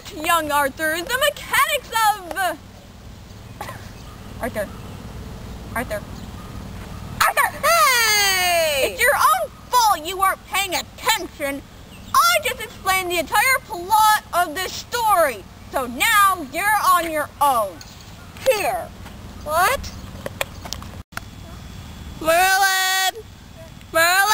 teach young Arthur the mechanics of... Arthur. Hey! It's your own fault you weren't paying attention. I just explained the entire plot of this story. So now you're on your own. Here. What? Merlin! Merlin!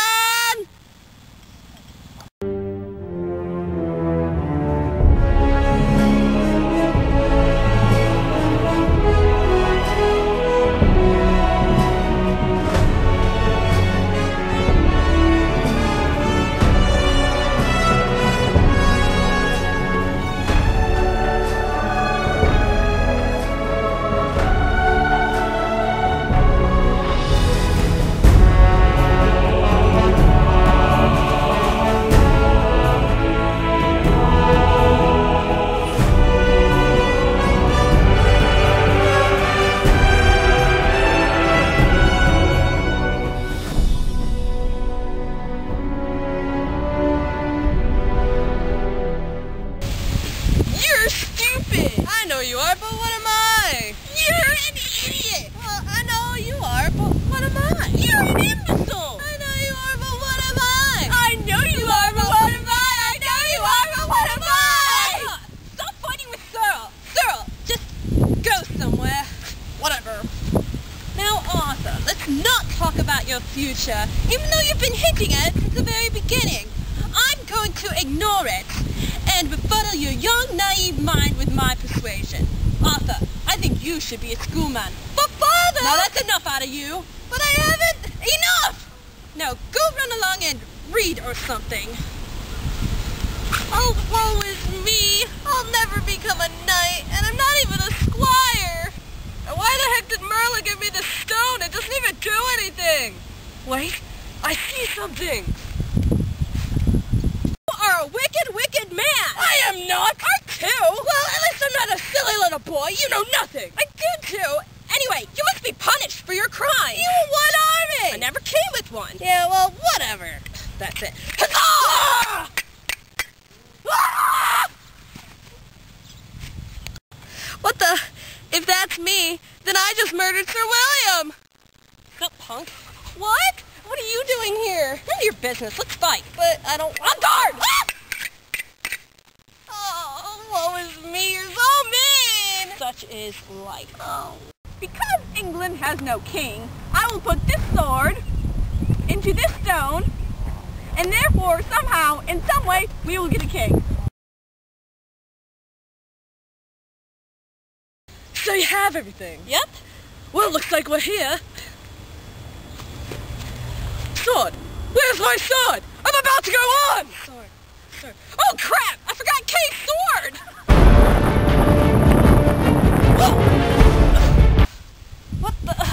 I know you are, but what am I? You're an idiot. Well, I know you are, but what am I? You're an imbecile. I know you are, but what am I? I know you are, but what am I? I know you are, but what am I? Stop fighting with Cyril. Cyril, just go somewhere. Whatever. Now, Arthur, let's not talk about your future, even though you've been hinting at it since the very beginning. I'm going to ignore it and befuddle your young, naive mind with my persuasion. Arthur, I think you should be a schoolman. But father! Now that's enough out of you. But I haven't. Enough! Now go run along and read or something. Oh, woe is me. I'll never become a knight, and I'm not even a squire. And why the heck did Merlin give me the stone? It doesn't even do anything. Wait, I see something. You are a wicked, wicked man. I am not. I too. Well, at least I'm not a silly little boy. You know nothing. I do too. Anyway, you must be punished for your crime. You what army? I never came with one. Yeah, well, whatever. That's it. Huzzah! Ah! What the? If that's me, then I just murdered Sir William. What, punk? What? What are you doing here? None of your business. Let's fight. But I don't... On guard! Ah! Oh, woe is me. You're so mean. Such is life. Oh. Because England has no king, I will put this sword into this stone, and therefore, somehow, in some way, we will get a king. So you have everything? Yep. Well, looks like we're here. Sword! Where's my sword? I'm about to go on! Sword. Oh crap! I forgot Kay's sword! What the...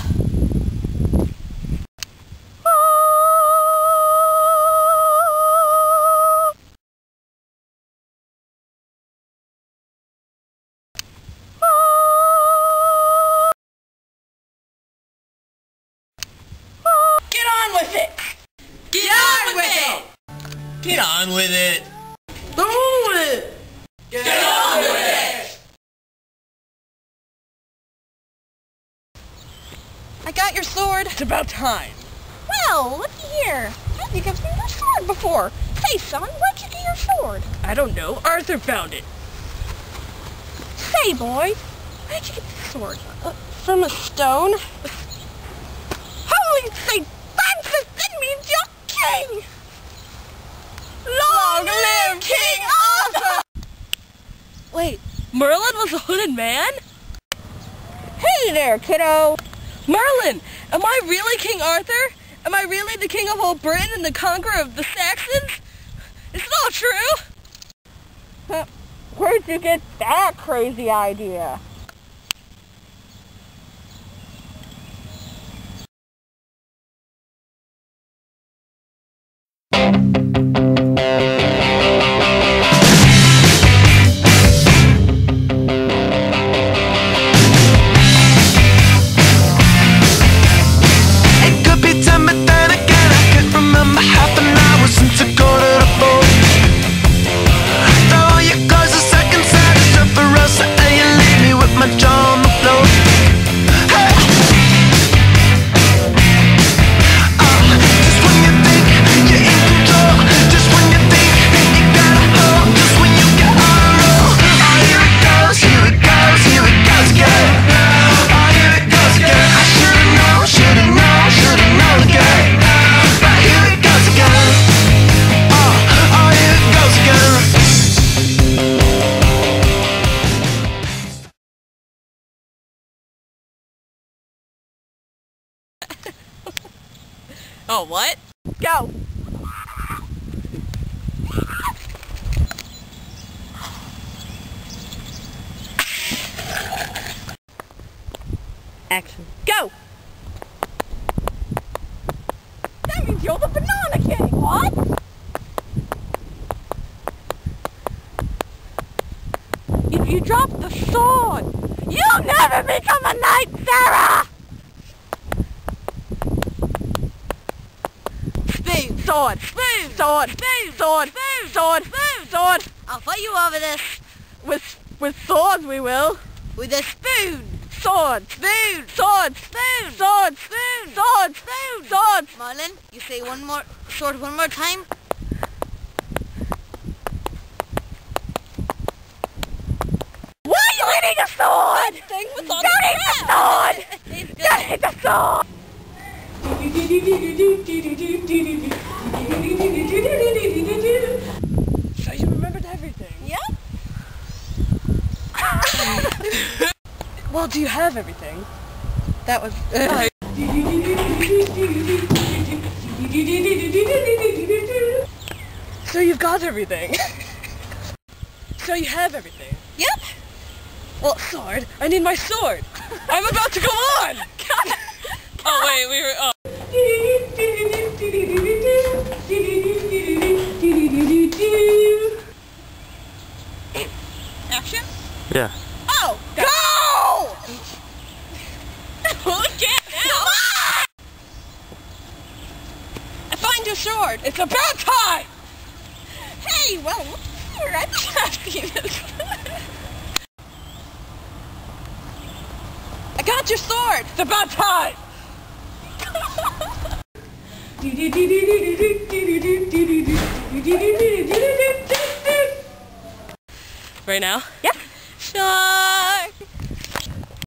Get on with it! Get on with it! Get on with it! Get on with it! Get on with it! I got your sword. It's about time. Well, looky here. I think I've seen your sword before. Say, son, where'd you get your sword? I don't know. Arthur found it. Say, boy, where'd you get the sword? From a stone. Holy St. Francis, that means you're king! Long live King Arthur! Wait, Merlin was a hooded man? Hey there, kiddo! Merlin, am I really King Arthur? Am I really the king of all Britain and the conqueror of the Saxons? Is it all true? Where'd you get that crazy idea? Throw your clothes a second, Oh, what? Go! Action. Go! That means you're the banana king, what? You dropped the sword! You'll never become a knight, Sarah! Spoon! Sword! Spoon! Sword! Spoon! Sword! Spoon! Sword! Spoon! Sword! I'll fight you over this. With swords we will. With a spoon. Sword! Spoon! Sword! Spoon! Sword! Spoon! Sword! Spoon! Sword! Marlon, you say sword one more time? Why are you hitting a sword? Thing was on Don't hit the sword! Don't hit the sword! So you remembered everything? Yep. Well, do you have everything? That was... So you've got everything. So you have everything. Yep. Well, sword. I need my sword. I'm about to go on. Oh wait, we were. Oh. Action? Yeah. Oh! Go! Look at now. I find your sword. It's about time. Hey, well, look here. I'm happy this. I got your sword. It's about time. Right now? Yep. Shark.